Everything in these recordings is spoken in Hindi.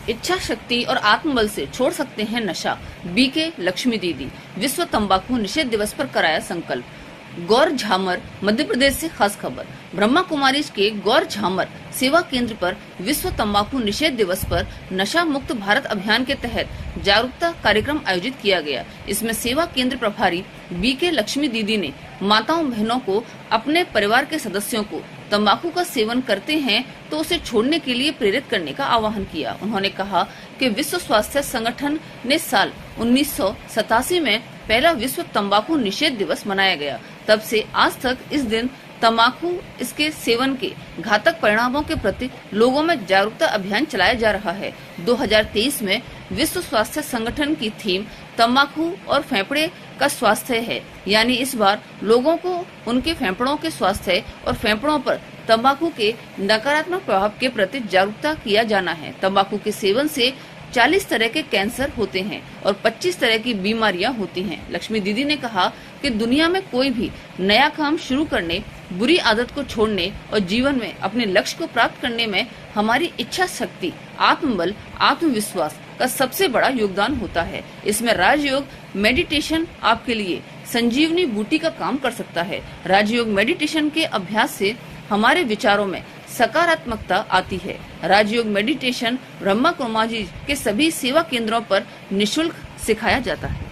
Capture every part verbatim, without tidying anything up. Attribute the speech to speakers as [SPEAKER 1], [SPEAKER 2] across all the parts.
[SPEAKER 1] इच्छा शक्ति और आत्मबल से छोड़ सकते हैं नशा। बीके लक्ष्मी दीदी विश्व तंबाकू निषेध दिवस पर कराया संकल्प। गौर झामर मध्य प्रदेश से खास खबर। ब्रह्मा कुमारीज के गौर झामर सेवा केंद्र पर विश्व तंबाकू निषेध दिवस पर नशा मुक्त भारत अभियान के तहत जागरूकता कार्यक्रम आयोजित किया गया। इसमें सेवा केंद्र प्रभारी बीके लक्ष्मी दीदी ने माताओं बहनों को अपने परिवार के सदस्यों को तंबाकू का सेवन करते हैं तो उसे छोड़ने के लिए प्रेरित करने का आह्वान किया। उन्होंने कहा कि विश्व स्वास्थ्य संगठन ने साल उन्नीस सौ सतासी में पहला विश्व तंबाकू निषेध दिवस मनाया गया। तब से आज तक इस दिन तंबाकू इसके सेवन के घातक परिणामों के प्रति लोगों में जागरूकता अभियान चलाया जा रहा है। दो हज़ार तेईस में विश्व स्वास्थ्य संगठन की थीम तंबाकू और फेफड़े का स्वास्थ्य है, यानी इस बार लोगों को उनके फेफड़ों के स्वास्थ्य और फेफड़ों पर तंबाकू के नकारात्मक प्रभाव के प्रति जागरूकता किया जाना है। तंबाकू के सेवन से चालीस तरह के कैंसर होते हैं और पच्चीस तरह की बीमारियां होती हैं। लक्ष्मी दीदी ने कहा कि दुनिया में कोई भी नया काम शुरू करने, बुरी आदत को छोड़ने और जीवन में अपने लक्ष्य को प्राप्त करने में हमारी इच्छा शक्ति, आत्मबल, आत्मविश्वास का सबसे बड़ा योगदान होता है। इसमें राजयोग मेडिटेशन आपके लिए संजीवनी बूटी का काम कर सकता है। राजयोग मेडिटेशन के अभ्यास से हमारे विचारों में सकारात्मकता आती है। राजयोग मेडिटेशन ब्रह्मा कुमारी के सभी सेवा केंद्रों पर निशुल्क सिखाया जाता है।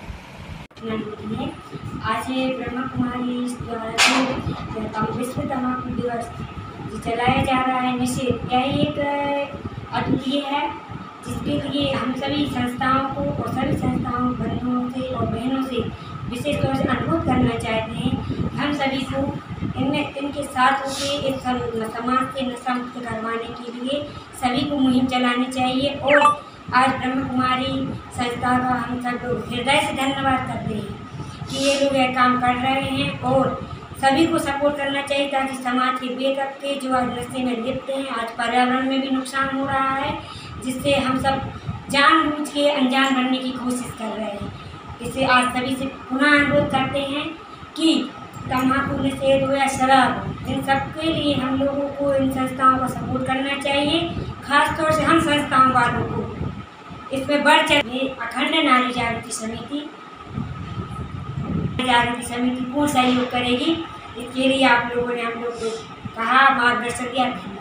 [SPEAKER 2] आज ब्रह्मा कुमारी द्वारा विश्व तंबाकू दिवस चलाया जा रहा है निषेध, यह एक अद्वितीय है जिसके लिए हम सभी संस्थाओं को और सभी संस्थाओं बहनों से और बहनों से विशेष तौर से अनुरोध करना चाहते हैं। हम सभी को इनमें इनके साथ होकर इस समाज से नशा मुक्त करवाने के लिए सभी को मुहिम चलानी चाहिए। और आज ब्रह्म कुमारी संस्था का हम सब लोग हृदय से धन्यवाद करते हैं कि ये लोग यह काम कर रहे हैं और सभी को सपोर्ट करना चाहिए ताकि समाज के बेकअप के जो आज नशे में लिप्त हैं, आज पर्यावरण में भी नुकसान हो रहा है जिससे हम सब जानबूझ के अनजान बनने की कोशिश कर रहे हैं। इससे आज सभी से पुनः अनुरोध करते हैं कि तम्बाकू निषेध हो या शराब, इन सब के लिए हम लोगों को इन संस्थाओं का सपोर्ट करना चाहिए। खासतौर से हम संस्थाओं वालों को इसमें बढ़ चढ़ अखंड नारी जागृति समिति जागृति समिति पूर्ण सहयोग करेगी। इसके लिए आप लोगों ने हम लोग को कहा, मार्गदर्शन दिया।